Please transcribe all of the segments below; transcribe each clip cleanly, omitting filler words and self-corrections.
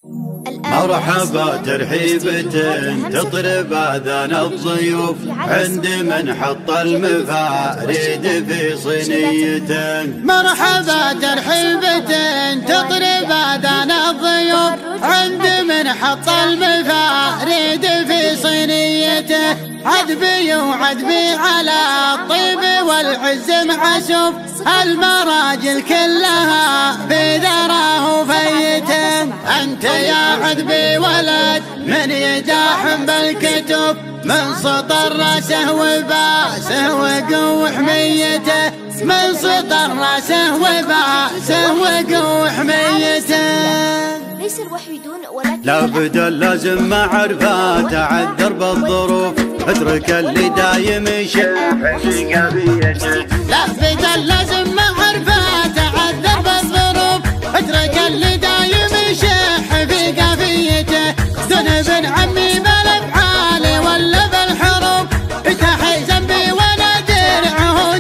مرحبا ترحيبة تطرب آذان الضيوف عند من حط المفاريد في صينية. مرحبا ترحيبة تطرب آذان الضيوف عند من حط المفاريد في صينيته. عذبي وعذبي على الطيب والعز معشوف، المراجل كلها في ذراه فيته. انت يا عذبي ولد من يجاحم بالكتف، من سطر راسه وباسه وقو حميته، من سطر راسه وباسه وقو حميته. ليس الوحيدون ولكن لابد لازم معرفة تعذر بالظروف، اترك اللي دايم يشح في قضيته. لابد لازم معرفة تعذر بالظروف، اترك اللي دايم يشح في قضيته. ذنب عمي بالافعال ولا بالحروف، تحي ذنبي وانا درعه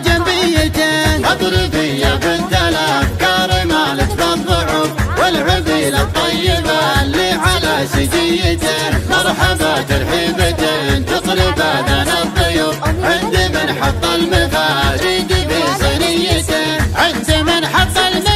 جنبيته. اضربي يا بنت الافكار مالك بالضعف، والعبيل الطيبة اللي على سجيته. مرحبا ترحيبة تطرب آذان الضيوف عند من حط المفاريد في صينيته. عند من حط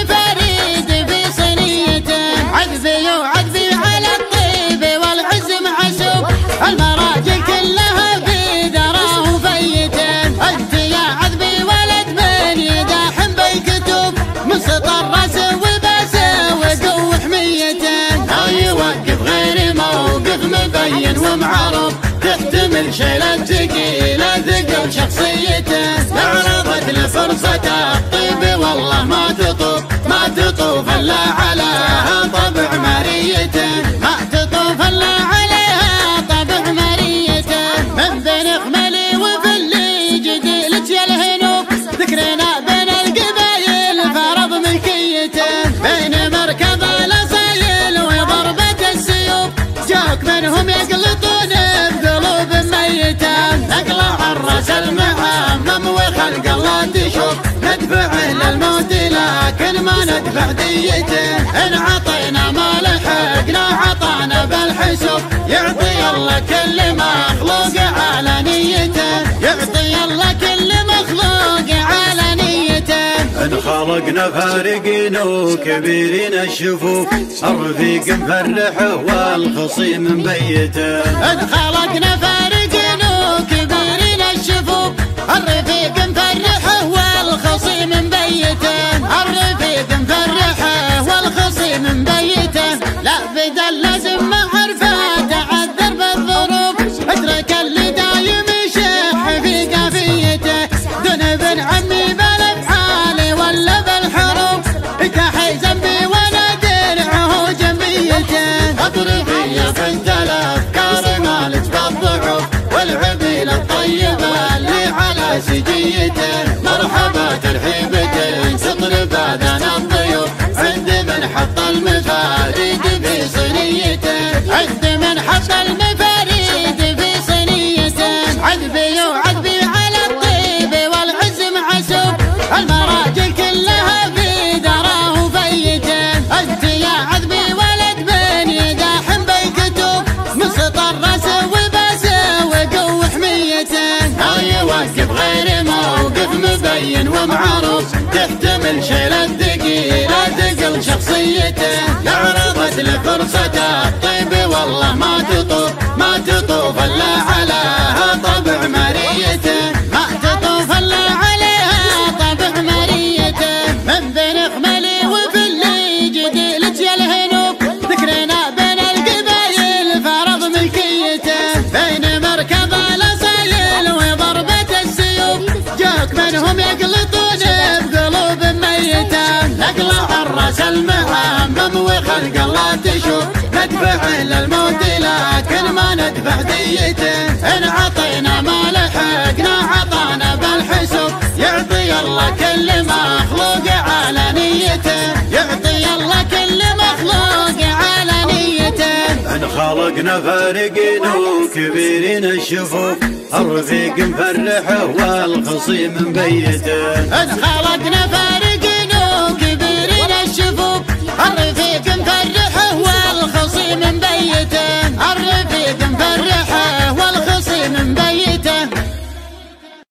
المفاريد في صينيته. عذبي وعذبي على الطيب والعز معشوف، المراجل كلها في ذراه فيته. انت يا عذبي ولد من يداحم بالكتب، من سطر راسه وباسه وقو حميته. لا يوقف غير موقف مبين ومعروف، تحتمل شيلة ثقيلة ثقل شخصيته. عرضت لفرصة الطيب والله ما تطوف، ما تطوف الا عليها طبع مريته، ما تطوف الا عليها طبع مريته. من بين خملي وفلي جديلك يا الهنوف، ذكرنا بين القبايل فرض ملكيته. بين مركب الاصايل وضربة السيوف، جاك منهم يقلطون بقلوب ميته. نقلع الراس المعمم وخلق الله تشوف، ندفعه للموت لكن ما ندفع ديته. ان عطينا ما لحقنا عطانا بالحسوب، يعطي الله كل مخلوق على نيته، يعطي الله كل مخلوق على نيته. ان خلقنا فارقين وكبيرين الشفوف، الرفيق مفرحه والخصيم مبيته. ان خلقنا فارقين وكبيرين الشفوف، الرفيق مفرحه والخصيم مبيته. الرفيق مفرحه والخصيم مبيته. لا بدل لازم معرفة تعذر بالظروف، اترك اللي دايم يشح في قافيته. ذنب عمي بالافعال ولا بالحروف، تحي ذنبي وانا درعه جنبيته. اضربي يا بنت الافكار مالك بالضعف، والعبيل الطيبة اللي على سجيته. مرحبا ترحيبة تطرب آذان الضيوف عند من حط المفاريد في صينيته. عند من حط المفاريد في صينيته. عذبي وعذبي على الطيب والعز معشوف، المراجل كلها في ذراه فيته. انت يا عذبي ولد من يداحم بالكتب، من سطر راسه وباسه وقو حميته. لا يوقف غير موقف مبين ومعروف، تحتمل شيلة ثقيلة ثقل شخصيته. عرضت لفرصة الطيب والله ما تطوف، ما تطوف الا عليها طبع مريته، ما تطوف الا عليها طبع مريته. من بين خملي وفلي جديلك يا الهنوف، ذكرنا بين القبايل فرض ملكيته. بين مركب الاصايل وضربة السيوف، جاك منهم يقلطون بقلوب ميته. نقلع الراس المعمم وخلق الله تشوف، ندفعه للموت لكن ما ندفع ديته. ان عطينا ما لحقنا عطانا بالحسوب، يعطي الله كل مخلوق على نيته، يعطي الله كل مخلوق على نيته. ان خلقنا فارقين وكبيرين الشفوف، الرفيق مفرحه والخصيم مبيته. ان خلقنا فارقين وكبيرين الشفوف، الرفيق مفرحه